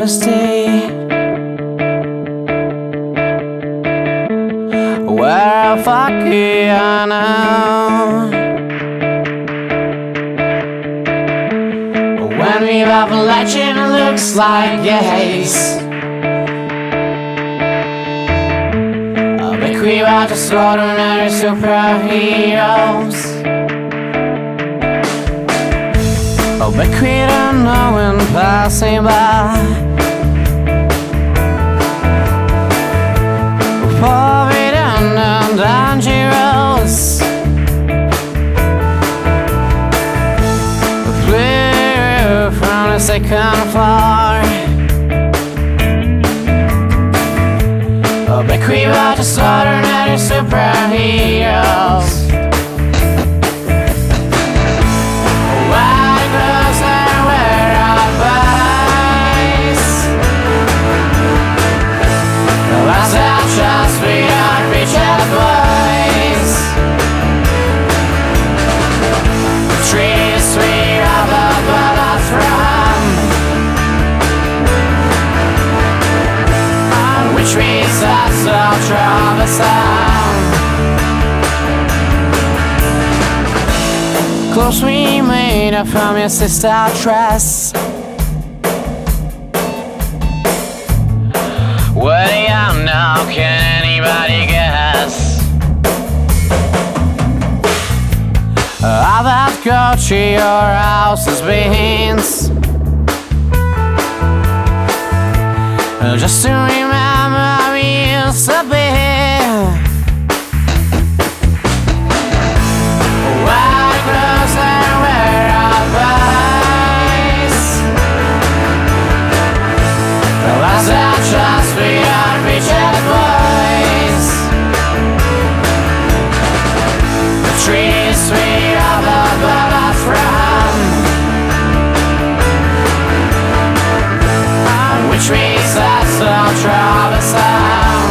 honesty, where fuck I know. When we have a legend, it looks like yes. But we are just ordinary superheroes. Oh, but we don't know when passing by. Forbidden and dangerous, flew from the second floor. Oh, but we were just ordinary superheroes. Trees are so troublesome. Clothes we made up from your sister dress. What do you know? Can anybody guess? How that go to your house's beans? Just to remember we used to be. White clothes and wear our eyes. The last I trust we are Richard boys. The trees we are the brothers from. Which means that's so troublesome.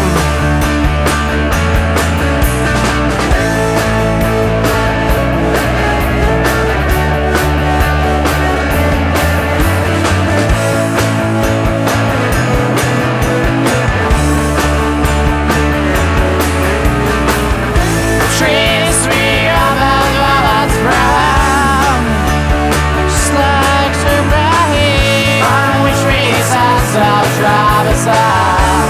Trees we are the brothers from. Just like superheroes. Which means that's so troublesome.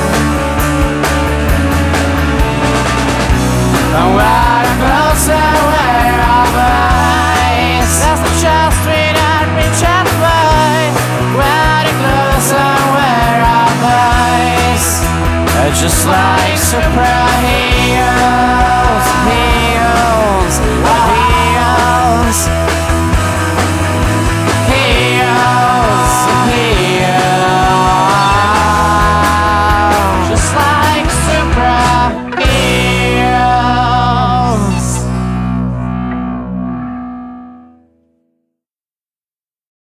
And we're closer, we're our eyes. That's the just we don't reach out by. We're closer, we're our eyes. Just like superheroes.